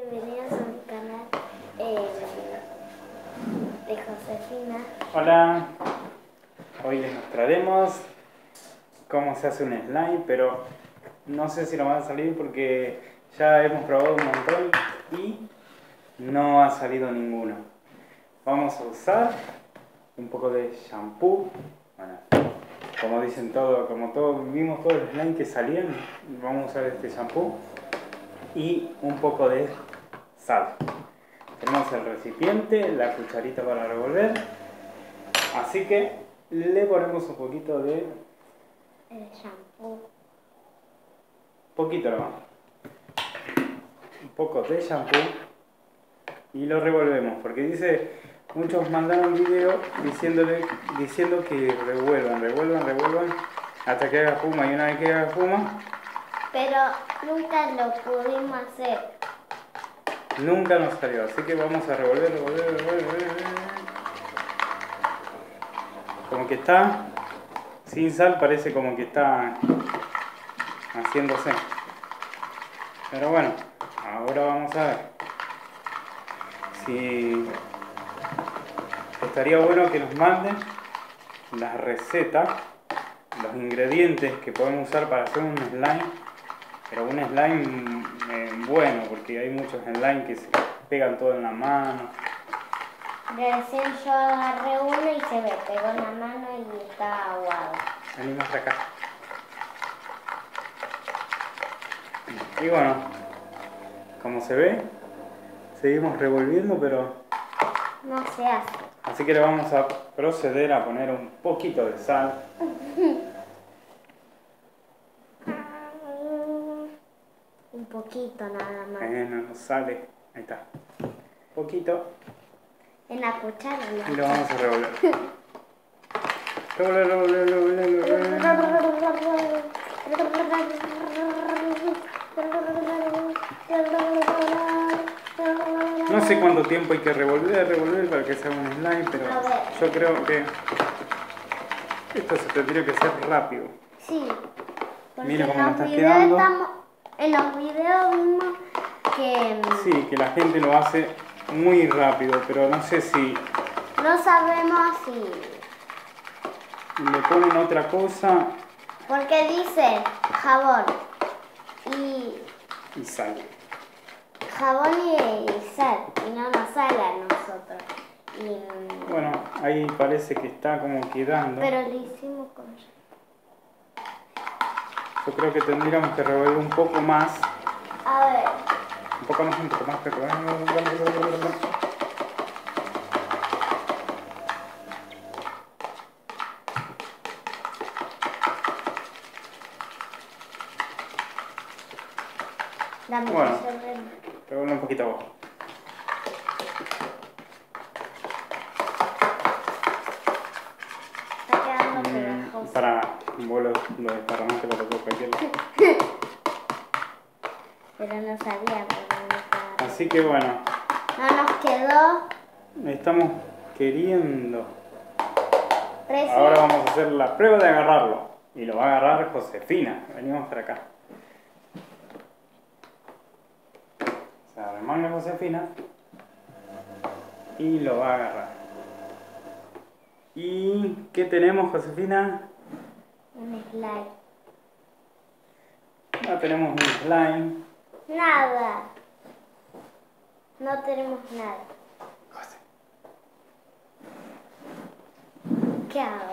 bienvenidos a mi canal de Josefina. Hola, hoy les mostraremos cómo se hace un slime, pero no sé si nos va a salir porque ya hemos probado un montón y no ha salido ninguno. Vamos a usar un poco de shampoo, bueno, como dicen todo, como todos vimos todos los slime que salían, vamos a usar este shampoo y un poco de sal. Tenemos el recipiente, la cucharita para revolver, así que le ponemos un poquito de... El shampoo. poquito nomás. Un poco de shampoo y lo revolvemos, porque dice, muchos mandaron video diciendo que revuelvan hasta que haga espuma, y una vez que haga espuma, Pero nunca lo pudimos hacer. nunca nos salió, así que vamos a revolver. Como que está sin sal, parece como que está haciéndose. Pero bueno, ahora vamos a ver si estaría bueno que nos manden las recetas, los ingredientes que podemos usar para hacer un slime, pero un slime bueno, porque hay muchos slime que se pegan todo en la mano. Recién yo agarré uno y se me pegó en la mano y está aguado. Venimos acá. Y bueno, como se ve, seguimos revolviendo, pero No se hace. así que le vamos a proceder a poner un poquito de sal. Un poquito nada más. No nos sale. Ahí está. Poquito. En la cuchara. Y lo vamos a revolver. Revolver. No sé cuánto tiempo hay que revolver para que se haga un slime, pero yo creo que esto se tendría que hacer rápido. Sí. Porque Mira cómo en me los está videos quedando. en los videos vimos que Sí, que la gente lo hace muy rápido, pero no sé si no sabemos si... le ponen otra cosa Porque dice jabón y sal. jabón y sal y no nos sale a nosotros. Y, Bueno, ahí parece que está como quedando. pero lo hicimos con... Yo creo que tendríamos que revolver un poco más. A ver. Un poco más. Dame Bueno, ese revuelve un poquito vos. Está quedando pegajoso. Para vos lo desparramaste para todo cualquier lado. Pero no sabía. Así que bueno, No nos quedó. estamos queriendo. Recién. Ahora vamos a hacer la prueba de agarrarlo. Y lo va a agarrar Josefina. Venimos para acá. Se arremanga Josefina. Y lo va a agarrar. ¿Y qué tenemos, Josefina? Un slime. No tenemos un slime. Nada. No tenemos nada. José. ¿Qué hago?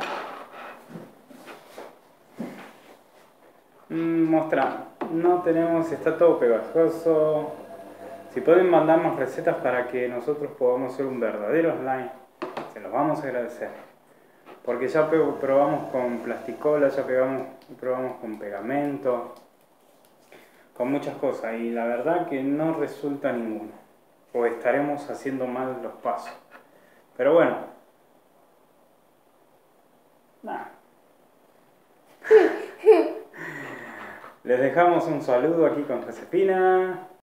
Mostrar. No tenemos, está todo pegajoso. Si pueden mandarnos recetas para que nosotros podamos hacer un verdadero slime, se los vamos a agradecer. Porque ya probamos con plasticola, ya probamos con pegamento, con muchas cosas, y la verdad que no resulta ninguno. O estaremos haciendo mal los pasos. Pero bueno. Nada. Les dejamos un saludo aquí con Josefina.